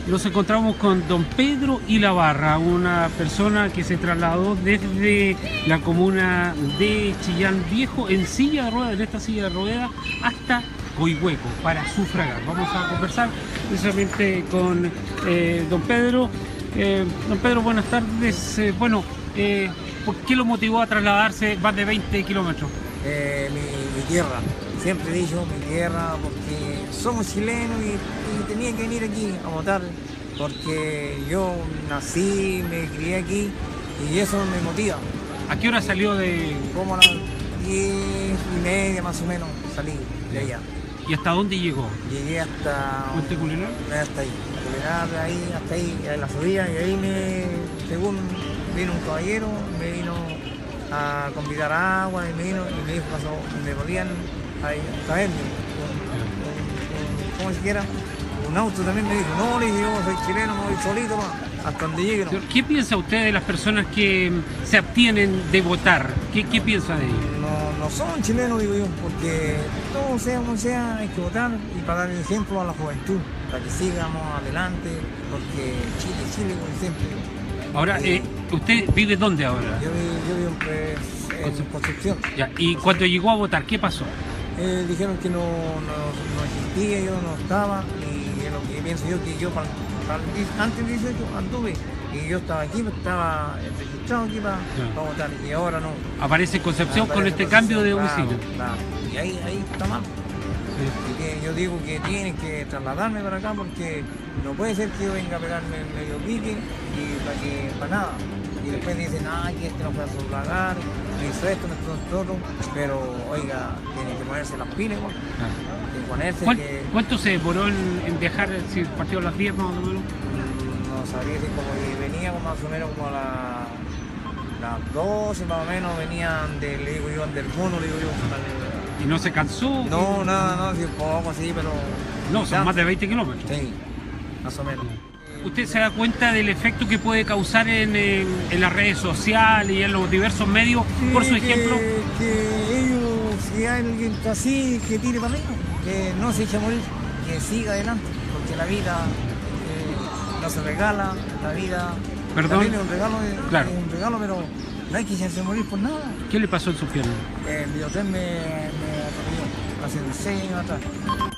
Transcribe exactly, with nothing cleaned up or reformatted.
Nos encontramos con don Pedro Ilabarra, una persona que se trasladó desde la comuna de Chillán Viejo en silla de ruedas, en esta silla de ruedas, hasta Coihueco para sufragar. Vamos a conversar precisamente con eh, don Pedro. Eh, don Pedro, buenas tardes. Eh, bueno, eh, ¿por qué lo motivó a trasladarse más de veinte kilómetros? Eh, mi, mi tierra, siempre he dicho mi tierra porque somos chilenos y, y tenía que venir aquí a votar porque yo nací, me crié aquí y eso me motiva. ¿A qué hora salió de...? Como a las diez y media más o menos salí de allá. ¿Y hasta dónde llegó? Llegué hasta... ¿Puente Culenar? Hasta ahí, Culenar, ahí, hasta ahí, en la subida, y ahí me, según vino un caballero, me vino a convidar agua y me vino y me dijo que me podían ahí, traerme con, con, con, como siquiera un auto también. Me dijo, no, le dije, yo soy chileno, me voy solito más, hasta donde llegue. ¿No? ¿Qué piensa usted de las personas que se abstienen de votar? ¿Qué, qué piensa de ellos? No, no son chilenos, digo yo, porque todo sea como sea, hay que votar y para dar ejemplo a la juventud, para que sigamos adelante, porque Chile, Chile, como siempre. Ahora, eh, ¿usted vive dónde ahora? Yo, yo vivo pues, en Concepción. Ya, ¿y cuando llegó a votar, qué pasó? Eh, dijeron que no, no, no existía, yo no estaba, y es lo que pienso yo, que yo para, para, antes del dieciocho anduve, y yo estaba aquí, estaba registrado aquí para, ya. para votar, y ahora no. Aparece Concepción Aparece con este Concepción, cambio de claro, domicilio. claro. Y ahí, ahí está mal. Sí. Y que yo digo que tienen que trasladarme para acá porque no puede ser que yo venga a pegarme el medio pique y para que para nada. Y después dicen, ah, que este no puede sufragar, me hizo esto, me hizo esto otro, pero oiga, tienen que ponerse las pilas, ¿no? Ah. Y ponerse ¿Cuál, que... ¿Cuánto se demoró en, en viajar, si partió a las diez más o menos? No sabría si como que veníamos más o menos como a la, las doce más o menos, venían de, le digo yo, del mono, le digo yo. ¿Y no se cansó? No, nada, no, sí, un poco así, pero... No, son más de veinte kilómetros. Sí, más o menos. ¿Usted se da cuenta del efecto que puede causar en, en, en las redes sociales y en los diversos medios, sí, por su ejemplo? Que, que ellos, si hay alguien está así, que tire para arriba, que no se eche a morir, que siga adelante, porque la vida eh, no se regala, la vida ¿Perdón? es un regalo, claro. Es un regalo, pero no hay que echarse a morir por nada. ¿Qué le pasó en sus piernas? El biotén me, me atropelló hace seis años atrás.